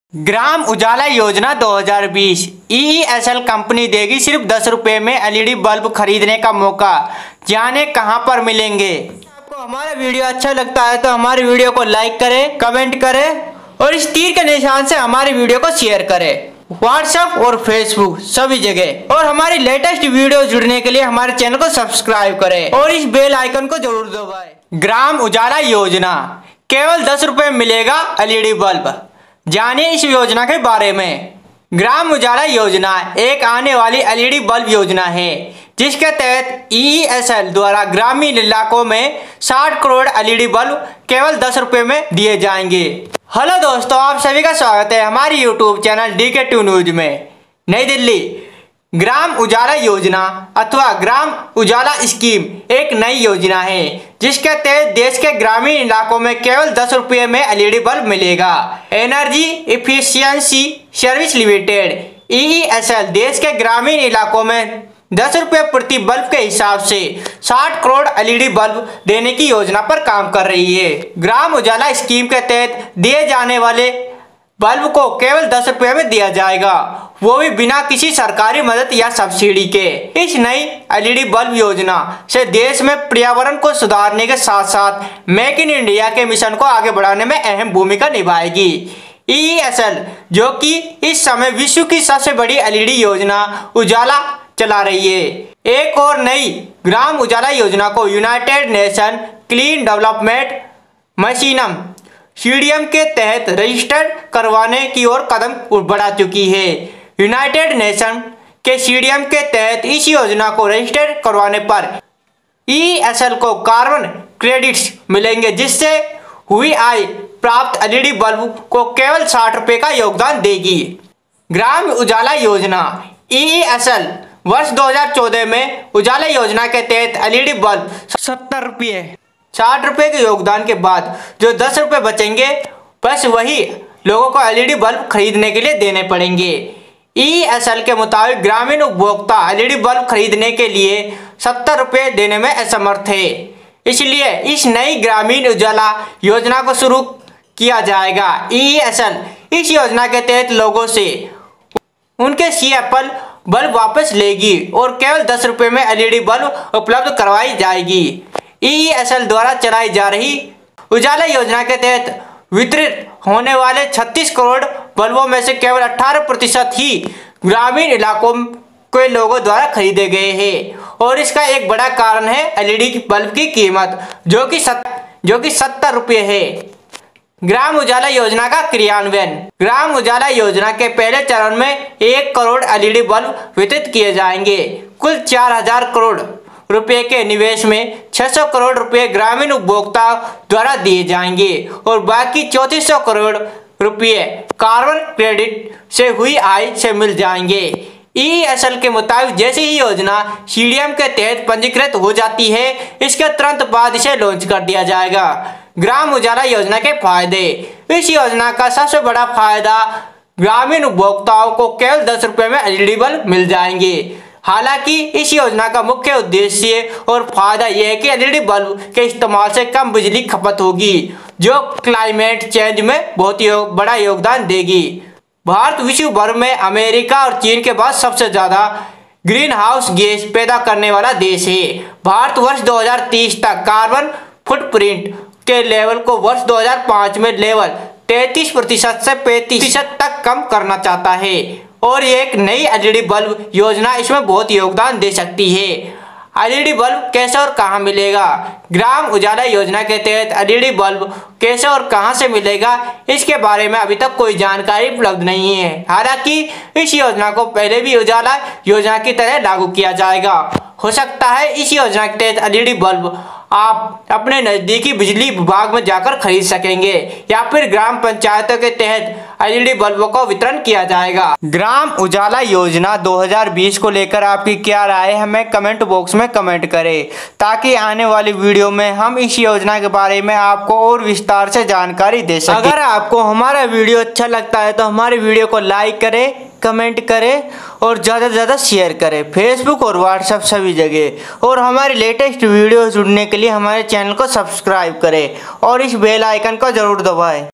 ग्राम उजाला योजना 2020 EESL company देगी सिर्फ 10 रुपए में एलईडी बल्ब खरीदने का मौका। जाने कहां पर मिलेंगे। आपको हमारा वीडियो अच्छा लगता है तो हमारे वीडियो को लाइक करें, कमेंट करें और इस तीर के निशान से हमारे वीडियो को शेयर करें व्हाट्सएप और फेसबुक सभी जगह। और हमारी लेटेस्ट वीडियो जुड़ने के लिए हमारे चैनल को सब्सक्राइब करें और इस बेल आइकन को जरूर दबाएं। ग्राम उजाला योजना केवल 10 रुपए में मिलेगा एलईडी बल्ब। जानिए इस योजना के बारे में। ग्राम उजाला योजना एक आने वाली एलईडी बल्ब योजना है जिसके तहत ईईएसएल द्वारा ग्रामीण इलाकों में 60 करोड़ एलईडी बल्ब केवल 10 रुपए में दिए जाएंगे। हेलो दोस्तों, आप सभी का स्वागत है हमारी यूट्यूब चैनल DK2 न्यूज में। नई दिल्ली ग्राम उजाला योजना अथवा ग्राम उजाला स्कीम एक नई योजना है जिसके तहत देश के ग्रामीण इलाकों में केवल 10 रुपये में एलईडी बल्ब मिलेगा। Energy Efficiency Services Limited EESL देश के ग्रामीण इलाकों में 10 रुपये प्रति बल्ब के हिसाब से 60 करोड़ एलईडी बल्ब देने की योजना पर काम कर रही है। ग्राम उजाला स्कीम के तहत दिए जाने वाले बल्ब को केवल 10 रुपये में दिया जाएगा, वो भी बिना किसी सरकारी मदद या सब्सिडी के। इस नई एलईडी बल्ब योजना से देश में पर्यावरण को सुधारने के साथ साथ मेक इन इंडिया के मिशन को आगे बढ़ाने में अहम भूमिका निभाएगी। ईईएसएल जो कि इस समय विश्व की सबसे बड़ी एलईडी योजना उजाला चला रही है। एक और नई ग्राम उजाला योजना को United Nation Clean Development mechanism CDM के तहत रजिस्टर करवाने की ओर कदम बढ़ा चुकी है। यूनाइटेड नेशन के CDM के तहत इस योजना को रजिस्टर करवाने पर ईईएसएल को कार्बन क्रेडिट्स मिलेंगे जिससे हुई आय प्राप्त एलईडी बल्ब को केवल 60 रुपये का योगदान देगी। ग्राम उजाला योजना ईईएसएल वर्ष 2014 में उजाला योजना के तहत एलईडी बल्ब 70 रुपये 60 रुपये के योगदान के बाद जो 10 रुपये बचेंगे बस वही लोगों को एलईडी बल्ब खरीदने के लिए देने पड़ेंगे। ईईएसएल के मुताबिक ग्रामीण उपभोक्ता एलईडी बल्ब खरीदने के लिए 70 रुपये देने में असमर्थ है, इसलिए इस नई ग्रामीण उजाला योजना को शुरू किया जाएगा। ईईएसएल इस योजना के तहत लोगों से उनके CFL बल्ब वापस लेगी और केवल 10 रुपये में एलईडी बल्ब उपलब्ध करवाई जाएगी। ईईएसएल द्वारा चलाई जा रही उजाला योजना के तहत वितरित होने वाले 36 करोड़ बल्बों में से केवल 18% ही ग्रामीण इलाकों के लोगों द्वारा खरीदे गए हैं और इसका एक बड़ा कारण है एलईडी बल्ब की कीमत जो कि 70 रुपये है। ग्राम उजाला योजना का क्रियान्वयन। ग्राम उजाला योजना के पहले चरण में 1 करोड़ एलईडी बल्ब वितरित किए जाएंगे। कुल 4000 करोड़ रुपए के निवेश में 600 करोड़ रुपए ग्रामीण उपभोक्ता द्वारा दिए जाएंगे और बाकी 3400 करोड़ रुपए कार्बन क्रेडिट से हुई आय से मिल जाएंगे। ईईएसएल के मुताबिक जैसे ही योजना CDM के तहत पंजीकृत हो जाती है इसके तुरंत बाद इसे लॉन्च कर दिया जाएगा। ग्राम उजाला योजना के फायदे। इस योजना का सबसे बड़ा फायदा ग्रामीण उपभोक्ताओं को केवल 10 रुपये में एलईडी बल्ब मिल जाएंगे। हालांकि इस योजना का मुख्य उद्देश्य और फायदा यह है कि एलईडी बल्ब के इस्तेमाल से कम बिजली खपत होगी जो क्लाइमेट चेंज में बहुत ही बड़ा योगदान देगी। भारत विश्व भर में अमेरिका और चीन के बाद सबसे ज्यादा ग्रीन हाउस गैस पैदा करने वाला देश है। भारत वर्ष 2030 तक कार्बन फुटप्रिंट के लेवल को वर्ष 2005 में लेवल 33% से 35% तक कम करना चाहता है और ये एक नई एलईडी बल्ब योजना इसमें बहुत योगदान दे सकती है। एलईडी बल्ब कैसे और कहां मिलेगा। ग्राम उजाला योजना के तहत एलईडी बल्ब कैसे और कहां से मिलेगा इसके बारे में अभी तक कोई जानकारी उपलब्ध नहीं है। हालांकि इस योजना को पहले भी उजाला योजना की तरह लागू किया जाएगा। हो सकता है इस योजना के तहत एलईडी बल्ब आप अपने नजदीकी बिजली विभाग में जाकर खरीद सकेंगे या फिर ग्राम पंचायतों के तहत एलईडी बल्बों का वितरण किया जाएगा। ग्राम उजाला योजना 2020 को लेकर आपकी क्या राय है हमें कमेंट बॉक्स में कमेंट करें ताकि आने वाली वीडियो में हम इस योजना के बारे में आपको और विस्तार से जानकारी दे सकें। अगर आपको हमारा वीडियो अच्छा लगता है तो हमारे वीडियो को लाइक करें, कमेंट करें और ज़्यादा से ज़्यादा शेयर करें फेसबुक और व्हाट्सएप सभी जगह। और हमारे लेटेस्ट वीडियो जुड़ने के लिए हमारे चैनल को सब्सक्राइब करें और इस बेल आइकन को ज़रूर दबाएं।